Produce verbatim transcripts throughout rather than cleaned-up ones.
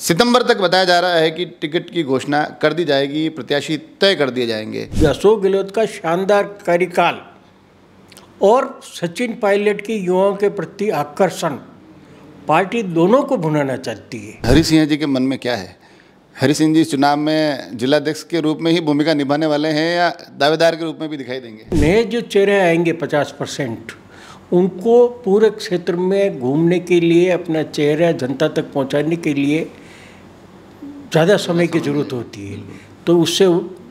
सितंबर तक बताया जा रहा है कि टिकट की घोषणा कर दी जाएगी, प्रत्याशी तय कर दिए जाएंगे। अशोक गहलोत का शानदार कार्यकाल और सचिन पायलट की युवाओं के प्रति आकर्षण पार्टी दोनों को भुनाना चाहती है। हरि सिंह जी के मन में क्या है? हरि सिंह जी इस चुनाव में जिलाध्यक्ष के रूप में ही भूमिका निभाने वाले हैं या दावेदार के रूप में भी दिखाई देंगे? नए जो चेहरे आएंगे पचास परसेंट, उनको पूरे क्षेत्र में घूमने के लिए, अपना चेहरा जनता तक पहुंचाने के लिए ज़्यादा समय की ज़रूरत होती है। तो उससे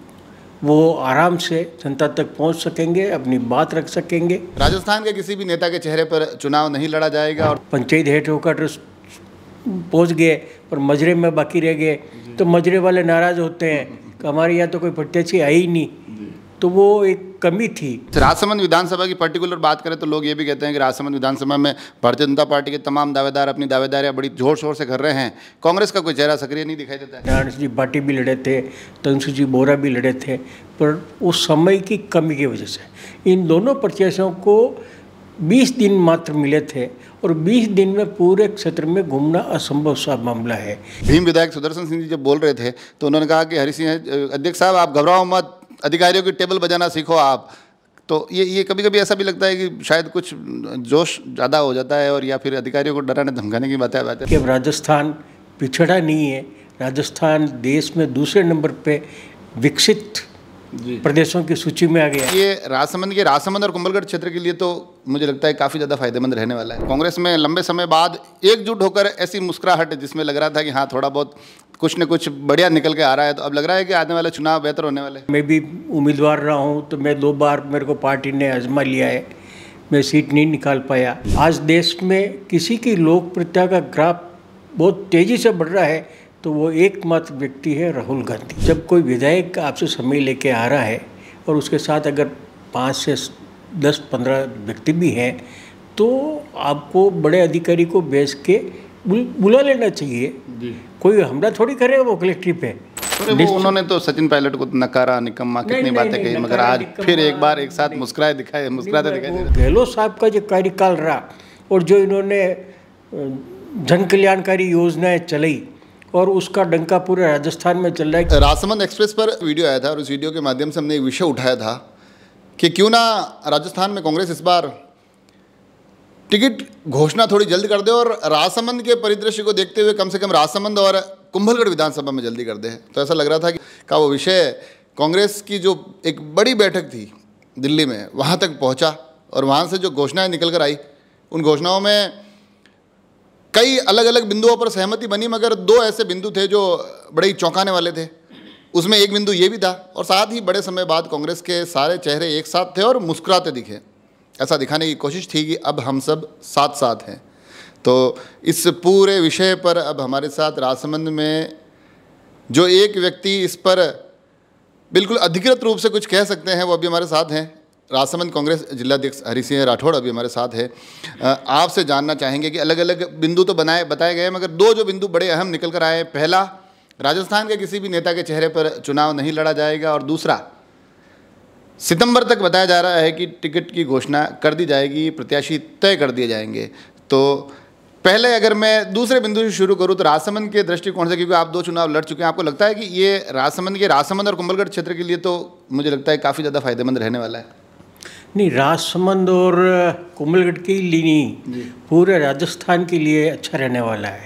वो आराम से जनता तक पहुंच सकेंगे, अपनी बात रख सकेंगे। राजस्थान के किसी भी नेता के चेहरे पर चुनाव नहीं लड़ा जाएगा और पंचायत हेड होकर पहुंच गए पर मजरे में बाकी रह गए तो मजरे वाले नाराज़ होते हैं कि हमारे यहाँ तो कोई प्रत्याशी आई ही नहीं, तो वो एक कमी थी। राजसमंद विधानसभा की पर्टिकुलर बात करें तो लोग ये भी कहते हैं कि राजसमंद विधानसभा में भारतीय जनता पार्टी के तमाम दावेदार अपनी दावेदारियां बड़ी जोर शोर से कर रहे हैं, कांग्रेस का कोई चेहरा सक्रिय नहीं दिखाई देता है। नारायण जी बाटी भी लड़े थे, तंसु जी बोरा भी लड़े थे, पर उस समय की कमी की वजह से इन दोनों प्रत्याशियों को बीस दिन मात्र मिले थे और बीस दिन में पूरे क्षेत्र में घूमना असंभव सा मामला है। भीम विधायक सुदर्शन सिंह जी जब बोल रहे थे तो उन्होंने कहा कि हरि सिंह अध्यक्ष साहब आप घबराओ मत, अधिकारियों की टेबल बजाना सीखो आप। तो ये ये कभी कभी ऐसा भी लगता है कि शायद कुछ जोश ज़्यादा हो जाता है और या फिर अधिकारियों को डराने धमकाने की बातें आती है। राजस्थान पिछड़ा नहीं है, राजस्थान देश में दूसरे नंबर पे विकसित प्रदेशों की सूची में आ गया। ये राजसमंद के राजसमंद और कुंभलगढ़ क्षेत्र के लिए तो मुझे लगता है काफ़ी ज़्यादा फायदेमंद रहने वाला है। कांग्रेस में लंबे समय बाद एकजुट होकर ऐसी मुस्कुराहट जिसमें लग रहा था कि हाँ थोड़ा बहुत कुछ न कुछ बढ़िया निकल के आ रहा है, तो अब लग रहा है कि आने वाले चुनाव बेहतर होने वाले हैं। मैं भी उम्मीदवार रहा हूँ तो मैं दो बार मेरे को पार्टी ने आजमा लिया है, मैं सीट नहीं निकाल पाया। आज देश में किसी की लोकप्रियता का ग्राफ बहुत तेज़ी से बढ़ रहा है तो वो एकमात्र व्यक्ति है राहुल गांधी। जब कोई विधायक आपसे समय लेके आ रहा है और उसके साथ अगर पाँच से दस पंद्रह व्यक्ति भी हैं तो आपको बड़े अधिकारी को भेज के बुला लेना चाहिए। कोई हमला थोड़ी करेगा वो कलेक्ट्री पे। वो उन्होंने तो सचिन पायलट को नकारा, निकम्मा, कितनी बातें कही, मगर आज फिर एक बार एक साथ मुस्कुराए दिखाए मुस्कुराते दिखाई दे रहे। गहलोत साहब का जो कार्यकाल रहा और जो इन्होंने जन कल्याणकारी योजनाएं चलाई और उसका डंका पूरे राजस्थान में चल रहा है। राजसमंद एक्सप्रेस पर वीडियो आया था और उस वीडियो के माध्यम से हमने एक विषय उठाया था कि क्यों ना राजस्थान में कांग्रेस इस बार टिकट घोषणा थोड़ी जल्द कर दे और राजसमंद के परिदृश्य को देखते हुए कम से कम राजसमंद और कुंभलगढ़ विधानसभा में जल्दी कर दे। तो ऐसा लग रहा था कि का वो विषय कांग्रेस की जो एक बड़ी बैठक थी दिल्ली में वहाँ तक पहुँचा और वहाँ से जो घोषणाएँ निकल कर आई, उन घोषणाओं में कई अलग अलग बिंदुओं पर सहमति बनी, मगर दो ऐसे बिंदु थे जो बड़े ही चौंकाने वाले थे। उसमें एक बिंदु ये भी था और साथ ही बड़े समय बाद कांग्रेस के सारे चेहरे एक साथ थे और मुस्कुराते दिखे। ऐसा दिखाने की कोशिश थी कि अब हम सब साथ साथ हैं। तो इस पूरे विषय पर अब हमारे साथ राजसमंद में जो एक व्यक्ति इस पर बिल्कुल अधिकृत रूप से कुछ कह सकते हैं वो अभी हमारे साथ हैं। राजसमंद कांग्रेस जिलाध्यक्ष हरि सिंह राठौड़ अभी हमारे साथ है। आपसे जानना चाहेंगे कि अलग अलग बिंदु तो बनाए बताए गए मगर दो जो बिंदु बड़े अहम निकल कर आए, पहला राजस्थान के किसी भी नेता के चेहरे पर चुनाव नहीं लड़ा जाएगा और दूसरा सितंबर तक बताया जा रहा है कि टिकट की घोषणा कर दी जाएगी, प्रत्याशी तय कर दिए जाएंगे। तो पहले अगर मैं दूसरे बिंदु से शुरू करूँ तो राजसमंद के दृष्टिकोण से, क्योंकि आप दो चुनाव लड़ चुके हैं, आपको लगता है कि ये राजसमंद के राजसमंद और कुंभलगढ़ क्षेत्र के लिए तो मुझे लगता है काफ़ी ज़्यादा फायदेमंद रहने वाला है? नहीं, राजसमंद और कुंभलगढ़ के लिए नहीं, पूरे राजस्थान के लिए अच्छा रहने वाला है।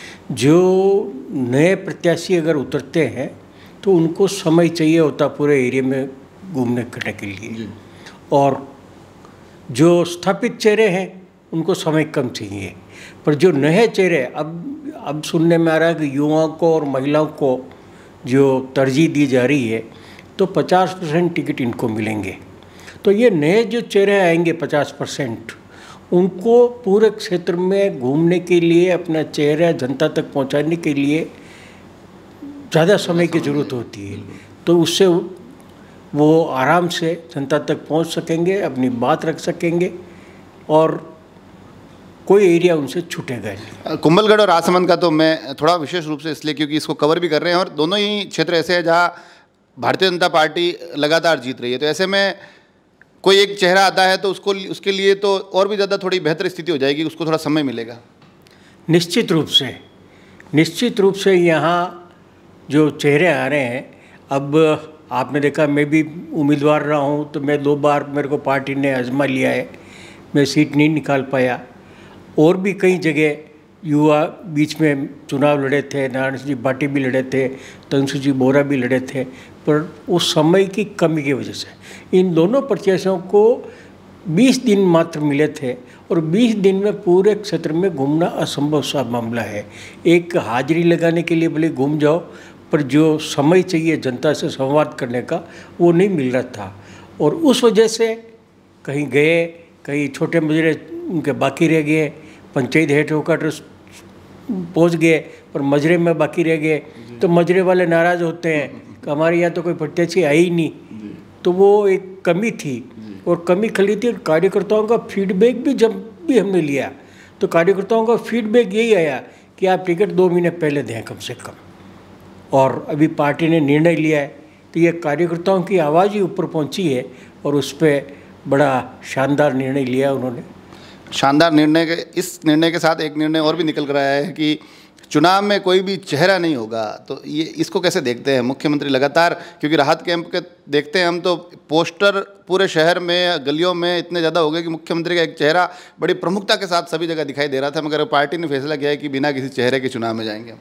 जो नए प्रत्याशी अगर उतरते हैं तो उनको समय चाहिए होता पूरे एरिया में घूमने फिरने के लिए, और जो स्थापित चेहरे हैं उनको समय कम चाहिए। पर जो नए चेहरे, अब अब सुनने में आ रहा है कि युवाओं को और महिलाओं को जो तरजीह दी जा रही है तो पचास परसेंट टिकट इनको मिलेंगे। तो ये नए जो चेहरे आएंगे पचास परसेंट, उनको पूरे क्षेत्र में घूमने के लिए, अपना चेहरा जनता तक पहुंचाने के लिए ज़्यादा समय की ज़रूरत होती है। तो उससे वो आराम से जनता तक पहुंच सकेंगे, अपनी बात रख सकेंगे और कोई एरिया उनसे छूटेगा नहीं। कुंभलगढ़ और राजसमंद का तो मैं थोड़ा विशेष रूप से इसलिए क्योंकि इसको कवर भी कर रहे हैं और दोनों ही क्षेत्र ऐसे हैं जहाँ भारतीय जनता पार्टी लगातार जीत रही है। तो ऐसे में कोई एक चेहरा आता है तो उसको उसके लिए तो और भी ज़्यादा थोड़ी बेहतर स्थिति हो जाएगी, उसको थोड़ा समय मिलेगा। निश्चित रूप से निश्चित रूप से यहाँ जो चेहरे आ रहे हैं, अब आपने देखा मैं भी उम्मीदवार रहा हूँ, तो मैं दो बार मेरे को पार्टी ने आजमा लिया है, मैं सीट नहीं निकाल पाया। और भी कई जगह युवा बीच में चुनाव लड़े थे, नारायण सिंह जी भाटी भी लड़े थे, तंसु जी बोरा भी लड़े थे, पर उस समय की कमी की वजह से इन दोनों प्रत्याशियों को बीस दिन मात्र मिले थे और बीस दिन में पूरे क्षेत्र में घूमना असंभव सा मामला है। एक हाजिरी लगाने के लिए भले घूम जाओ, पर जो समय चाहिए जनता से संवाद करने का वो नहीं मिल रहा था। और उस वजह से कहीं गए, कहीं छोटे मजरे उनके बाकी रह गए, पंचायत हेड होकर पहुँच गए पर मजरे में बाकी रह गए, तो मजरे वाले नाराज़ होते हैं कि हमारे यहाँ तो कोई प्रत्याशी आई ही नहीं। तो वो एक कमी थी और कमी खली थी। कार्यकर्ताओं का फीडबैक भी जब भी हमने लिया तो कार्यकर्ताओं का फीडबैक यही आया कि आप टिकट दो महीने पहले दें कम से कम। और अभी पार्टी ने निर्णय लिया है तो ये कार्यकर्ताओं की आवाज़ ही ऊपर पहुंची है और उस पर बड़ा शानदार निर्णय लिया उन्होंने। शानदार निर्णय के इस निर्णय के साथ एक निर्णय और भी निकल कर आया है कि चुनाव में कोई भी चेहरा नहीं होगा। तो ये इसको कैसे देखते हैं मुख्यमंत्री? लगातार क्योंकि राहत कैंप के देखते हैं हम तो पोस्टर पूरे शहर में गलियों में इतने ज़्यादा हो गए कि मुख्यमंत्री का एक चेहरा बड़ी प्रमुखता के साथ सभी जगह दिखाई दे रहा था, मगर पार्टी ने फैसला किया है कि बिना किसी चेहरे के चुनाव में जाएंगे।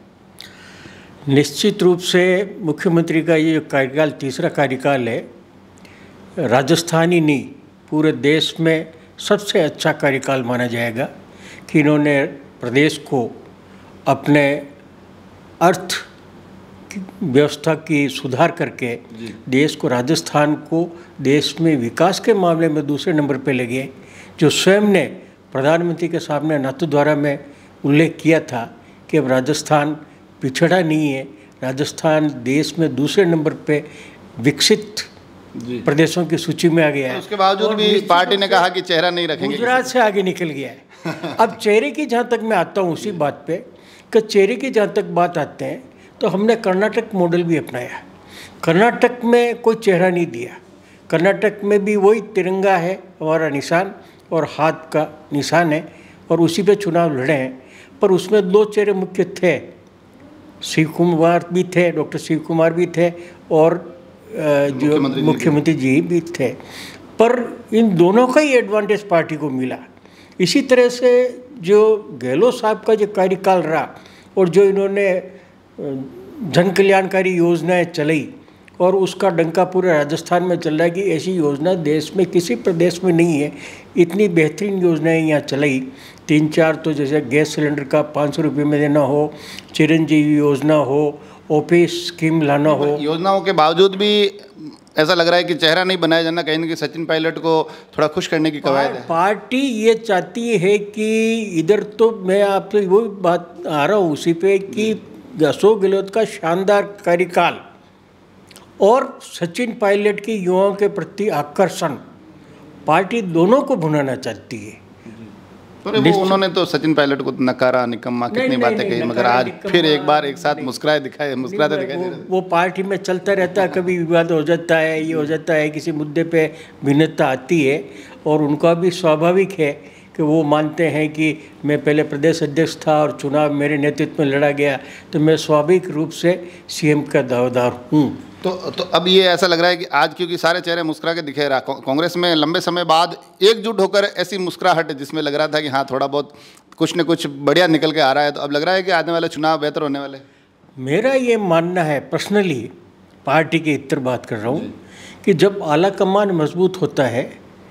निश्चित रूप से मुख्यमंत्री का ये जो कार्यकाल तीसरा कार्यकाल है, राजस्थान ही नहीं पूरे देश में सबसे अच्छा कार्यकाल माना जाएगा कि इन्होंने प्रदेश को अपने अर्थ व्यवस्था की सुधार करके देश को, राजस्थान को देश में विकास के मामले में दूसरे नंबर पे ले गए। जो स्वयं ने प्रधानमंत्री के सामने नाथद्वारा में उल्लेख किया था कि अब राजस्थान पिछड़ा नहीं है, राजस्थान देश में दूसरे नंबर पे विकसित प्रदेशों की सूची में आ गया है। उसके बावजूद भी पार्टी ने कहा कि चेहरा नहीं रखेंगे, गुजरात से आगे निकल गया है। अब चेहरे की जहाँ तक मैं आता हूँ उसी बात पे कि चेहरे की जहाँ तक बात आते हैं तो हमने कर्नाटक मॉडल भी अपनाया। कर्नाटक में कोई चेहरा नहीं दिया, कर्नाटक में भी वही तिरंगा है हमारा निशान और हाथ का निशान है और उसी पे चुनाव लड़े हैं। पर उसमें दो चेहरे मुख्य थे, शिव कुमार भी थे, डॉक्टर शिव कुमार भी थे और जो मुख्यमंत्री जी भी थे। पर इन दोनों का ही एडवांटेज पार्टी को मिला। इसी तरह से जो गहलोत साहब का जो कार्यकाल रहा और जो इन्होंने जन कल्याणकारी योजनाएं चलाई और उसका डंका पूरे राजस्थान में चल रहा है कि ऐसी योजना देश में किसी प्रदेश में नहीं है। इतनी बेहतरीन योजनाएं यहाँ चलाई, तीन चार तो जैसे गैस सिलेंडर का पाँच सौ रुपये में देना हो, चिरंजीवी योजना हो, ओपी स्कीम लाना हो। योजनाओं के बावजूद भी ऐसा लग रहा है कि चेहरा नहीं बनाया जाना, कहीं ना कहीं सचिन पायलट को थोड़ा खुश करने की कवायद है। पार्टी ये चाहती है कि इधर तो मैं आपसे वो बात आ रहा हूँ उसी पे कि अशोक गहलोत का शानदार कार्यकाल और सचिन पायलट की युवाओं के प्रति आकर्षण, पार्टी दोनों को भुनाना चाहती है। पर वो उन्होंने तो सचिन पायलट को नकारा, निकम्मा, कितनी बातें कही, मगर आज फिर एक बार एक साथ मुस्कुराए दिखाए मुस्कुराते दिखाई दे रहे। वो पार्टी में चलता रहता है, कभी विवाद हो जाता है, ये हो जाता है, किसी मुद्दे पे भिन्नता आती है और उनका भी स्वाभाविक है कि वो मानते हैं कि मैं पहले प्रदेश अध्यक्ष था और चुनाव मेरे नेतृत्व में लड़ा गया तो मैं स्वाभाविक रूप से सीएम का दावेदार हूँ। तो तो अब ये ऐसा लग रहा है कि आज क्योंकि सारे चेहरे मुस्कुरा के दिखे रहा, कांग्रेस में लंबे समय बाद एकजुट होकर ऐसी मुस्कुराहट जिसमें लग रहा था कि हाँ थोड़ा बहुत कुछ न कुछ बढ़िया निकल के आ रहा है, तो अब लग रहा है कि आने वाले चुनाव बेहतर होने वाले। मेरा ये मानना है, पर्सनली पार्टी के इतर बात कर रहा हूँ, कि जब आला कमान मजबूत होता है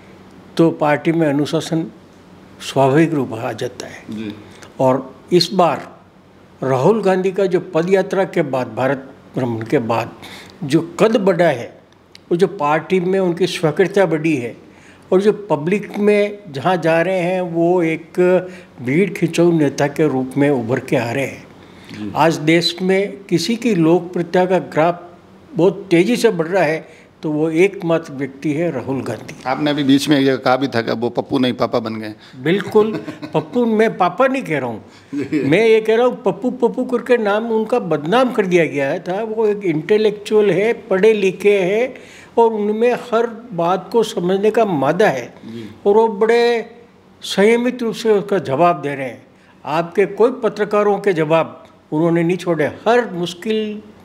तो पार्टी में अनुशासन स्वाभाविक रूप आ जाता है जी। और इस बार राहुल गांधी का जो पद यात्रा के बाद, भारत भ्रमण के बाद जो कद बढ़ा है, वो जो पार्टी में उनकी स्वीकृति बढ़ी है और जो पब्लिक में जहाँ जा रहे हैं वो एक भीड़ खिंचाऊ नेता के रूप में उभर के आ रहे हैं। आज देश में किसी की लोकप्रियता का ग्राफ बहुत तेज़ी से बढ़ रहा है तो वो एकमात्र व्यक्ति है राहुल गांधी। आपने अभी बीच में एक जगह कहा भी था कि वो पप्पू नहीं पापा बन गए। बिल्कुल, पप्पू, मैं पापा नहीं कह रहा हूँ, मैं ये कह रहा हूँ पप्पू पप्पू करके नाम उनका बदनाम कर दिया गया था। वो एक इंटेलेक्चुअल है, पढ़े लिखे हैं और उनमें हर बात को समझने का मादा है और वो बड़े संयमित रूप से उसका जवाब दे रहे हैं। आपके कोई पत्रकारों के जवाब उन्होंने नहीं छोड़े। हर मुश्किल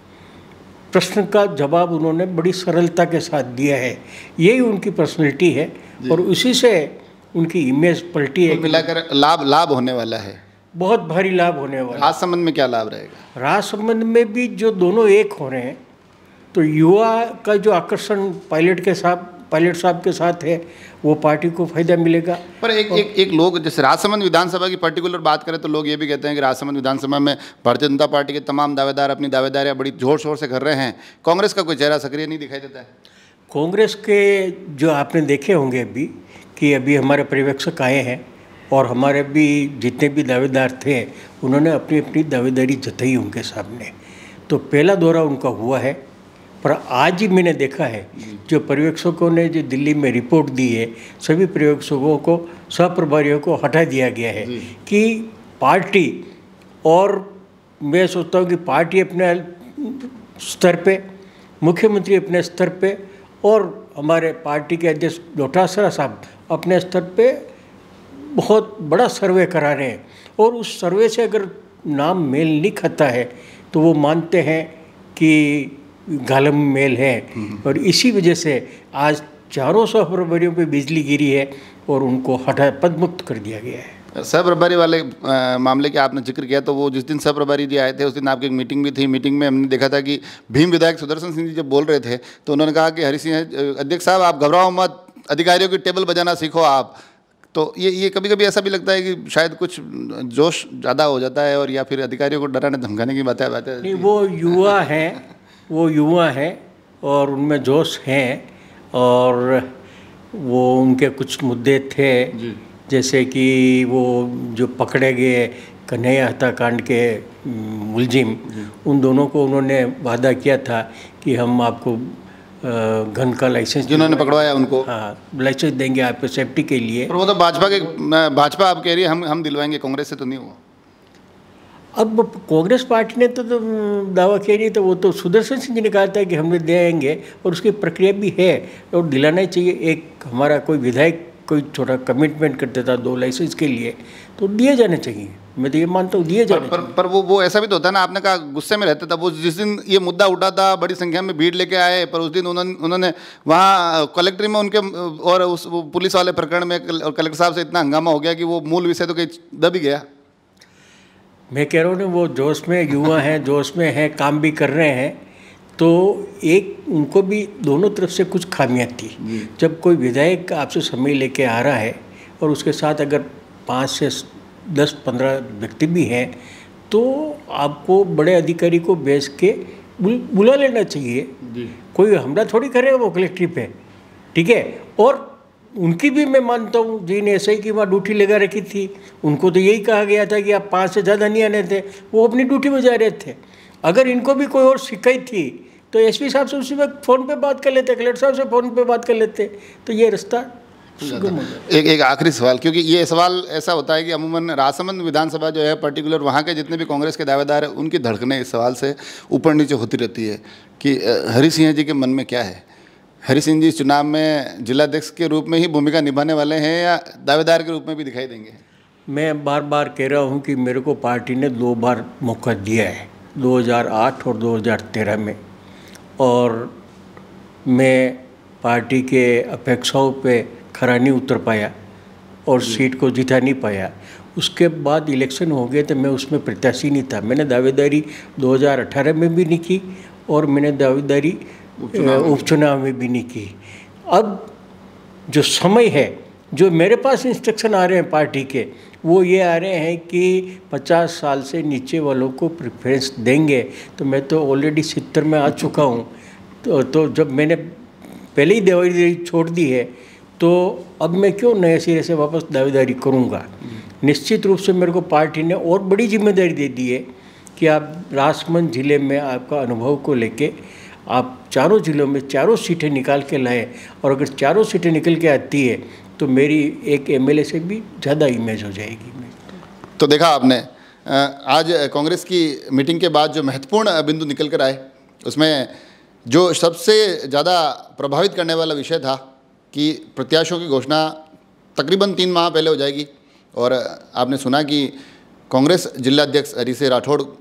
प्रश्न का जवाब उन्होंने बड़ी सरलता के साथ दिया है। यही उनकी पर्सनैलिटी है और उसी से उनकी इमेज पलटी है। मिलाकर लाभ लाभ होने वाला है, बहुत भारी लाभ होने वाला है। राजसमंद में क्या लाभ रहेगा? राजसमंद में भी जो दोनों एक हो रहे हैं, तो युवा का जो आकर्षण पायलट के साथ पायलट साहब के साथ है, वो पार्टी को फायदा मिलेगा। पर एक एक एक लोग जैसे राजसमंद विधानसभा की पर्टिकुलर बात करें तो लोग ये भी कहते हैं कि राजसमंद विधानसभा में भारतीय जनता पार्टी के तमाम दावेदार अपनी दावेदारियां बड़ी जोर शोर से कर रहे हैं, कांग्रेस का कोई चेहरा सक्रिय नहीं दिखाई देता है। कांग्रेस के जो आपने देखे होंगे अभी कि अभी हमारे पर्यवेक्षक आए हैं और हमारे भी जितने भी दावेदार थे उन्होंने अपनी अपनी दावेदारी जताई उनके सामने। तो पहला दौरा उनका हुआ है, पर आज ही मैंने देखा है जो पर्यवेक्षकों ने जो दिल्ली में रिपोर्ट दी है, सभी पर्यवेक्षकों को सहप्रभारियों को हटा दिया गया है कि पार्टी, और मैं सोचता हूँ कि पार्टी अपने स्तर पे, मुख्यमंत्री अपने स्तर पे और हमारे पार्टी के अध्यक्ष डोटासरा साहब अपने स्तर पे बहुत बड़ा सर्वे करा रहे हैं और उस सर्वे से अगर नाम मेल नहीं खाता है तो वो मानते हैं कि गालम मेल है। और इसी वजह से आज चारों सौ प्रभारियों पे बिजली गिरी है और उनको हटा पद मुक्त कर दिया गया है। सहप्रभारी वाले आ, मामले के आपने जिक्र किया, तो वो जिस दिन सहप्रभारी जी आए थे उस दिन आपकी एक मीटिंग भी थी। मीटिंग में हमने देखा था कि भीम विधायक सुदर्शन सिंह जी जब बोल रहे थे तो उन्होंने कहा कि हरि सिंह अध्यक्ष साहब आप घबराओ मत, अधिकारियों की टेबल बजाना सीखो आप। तो ये ये कभी कभी ऐसा भी लगता है कि शायद कुछ जोश ज़्यादा हो जाता है और या फिर अधिकारियों को डराने धमकाने की बातें बातें नहीं, वो युवा हैं, वो युवा हैं और उनमें जोश हैं और वो उनके कुछ मुद्दे थे जी। जैसे कि वो जो पकड़े गए कन्हैया हत्याकांड के मुलजिम, उन दोनों को उन्होंने वादा किया था कि हम आपको गन का लाइसेंस, जिन्होंने पकड़वाया उनको, हाँ लाइसेंस देंगे आपको सेफ्टी के लिए। पर वो तो भाजपा के भाजपा आप कह रही है हम हम दिलवाएंगे, कांग्रेस से तो नहीं हुआ। अब कांग्रेस पार्टी ने तो, तो दावा किया नहीं, तो वो तो सुदर्शन सिंह जी ने कहा था कि हम देंगे और उसकी प्रक्रिया भी है और दिलाना ही चाहिए। एक हमारा कोई विधायक कोई छोटा कमिटमेंट कर देता दो लाइसेंस के लिए तो दिए जाने चाहिए, मैं तो ये मानता हूँ दिए जाने पर, पर, पर वो वो ऐसा भी तो होता है ना, आपने कहा गुस्से में रहता था। वो जिस दिन ये मुद्दा उठा था बड़ी संख्या में भीड़ लेके आए, पर उस दिन उन्होंने उन्होंने वहाँ कलेक्ट्री में उनके और उस पुलिस वाले प्रकरण में और कलेक्टर साहब से इतना हंगामा हो गया कि वो मूल विषय तो कहीं दब ही गया। मैं कह रहा हूँ ना, वो जोश में युवा हैं, जोश में हैं, काम भी कर रहे हैं, तो एक उनको भी दोनों तरफ से कुछ खामियां थी। जब कोई विधायक आपसे समय लेके आ रहा है और उसके साथ अगर पाँच से दस पंद्रह व्यक्ति भी हैं तो आपको बड़े अधिकारी को भेज के बुल, बुला लेना चाहिए। कोई हमला थोड़ी करेगा वो कलेक्ट्री पे, ठीक है। और उनकी भी मैं मानता हूँ जिन एस आई की वहाँ ड्यूटी लगा रखी थी, उनको तो यही कहा गया था कि आप पाँच से ज़्यादा नहीं आने थे, वो अपनी ड्यूटी में जा रहे थे। अगर इनको भी कोई और शिकायत थी तो एसपी साहब से उसी वक्त फ़ोन पे बात कर लेते, कलेक्टर साहब से फ़ोन पे बात कर लेते, तो ये रास्ता एक एक आखिरी सवाल, क्योंकि ये सवाल ऐसा होता है कि अमूमन राजसमंद विधानसभा जो है पर्टिकुलर वहाँ के जितने भी कांग्रेस के दावेदार हैं उनकी धड़कनें इस सवाल से ऊपर नीचे होती रहती है कि हरि सिंह जी के मन में क्या है। हरि सिंह जी चुनाव में जिलाध्यक्ष के रूप में ही भूमिका निभाने वाले हैं या दावेदार के रूप में भी दिखाई देंगे? मैं बार बार कह रहा हूँ कि मेरे को पार्टी ने दो बार मौका दिया है, दो हज़ार आठ और दो हज़ार तेरह में, और मैं पार्टी के अपेक्षाओं पे खरा नहीं उतर पाया और सीट को जिता नहीं पाया। उसके बाद इलेक्शन हो गए तो मैं उसमें प्रत्याशी नहीं था। मैंने दावेदारी दो हज़ार अठारह में भी नहीं की और मैंने दावेदारी उपचुनाव में भी नहीं की। अब जो समय है, जो मेरे पास इंस्ट्रक्शन आ रहे हैं पार्टी के, वो ये आ रहे हैं कि पचास साल से नीचे वालों को प्रेफरेंस देंगे। तो मैं तो ऑलरेडी सत्तर में आ चुका हूँ, तो, तो जब मैंने पहले ही दावेदारी छोड़ दी है तो अब मैं क्यों नए सिरे से वापस दावेदारी करूँगा। निश्चित रूप से मेरे को पार्टी ने और बड़ी जिम्मेदारी दे दी है कि आप राजसमंद जिले में आपका अनुभव को लेके आप चारों जिलों में चारों सीटें निकाल के लाए, और अगर चारों सीटें निकल के आती है तो मेरी एक एमएलए से भी ज़्यादा इमेज हो जाएगी। तो देखा आपने, आज कांग्रेस की मीटिंग के बाद जो महत्वपूर्ण बिंदु निकल कर आए, उसमें जो सबसे ज़्यादा प्रभावित करने वाला विषय था कि प्रत्याशियों की घोषणा तकरीबन तीन माह पहले हो जाएगी। और आपने सुना कि कांग्रेस जिलाध्यक्ष हरि सिंह राठौड़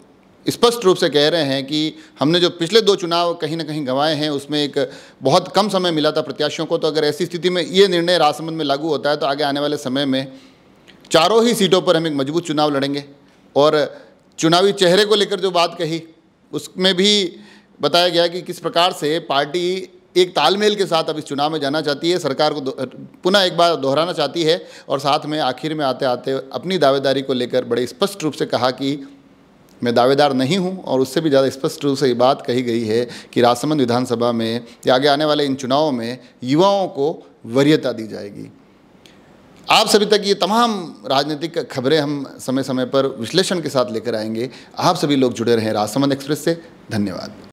स्पष्ट रूप से कह रहे हैं कि हमने जो पिछले दो चुनाव कहीं ना कहीं गंवाए हैं उसमें एक बहुत कम समय मिला था प्रत्याशियों को, तो अगर ऐसी स्थिति में ये निर्णय राजसमंद में लागू होता है तो आगे आने वाले समय में चारों ही सीटों पर हम एक मजबूत चुनाव लड़ेंगे। और चुनावी चेहरे को लेकर जो बात कही उसमें भी बताया गया कि किस प्रकार से पार्टी एक तालमेल के साथ अब इस चुनाव में जाना चाहती है, सरकार को पुनः एक बार दोहराना चाहती है, और साथ में आखिर में आते आते अपनी दावेदारी को लेकर बड़े स्पष्ट रूप से कहा कि मैं दावेदार नहीं हूं। और उससे भी ज़्यादा स्पष्ट रूप से ये बात कही गई है कि राजसमंद विधानसभा में या आगे आने वाले इन चुनावों में युवाओं को वरीयता दी जाएगी। आप सभी तक ये तमाम राजनीतिक खबरें हम समय समय पर विश्लेषण के साथ लेकर आएंगे। आप सभी लोग जुड़े रहें राजसमंद एक्सप्रेस से। धन्यवाद।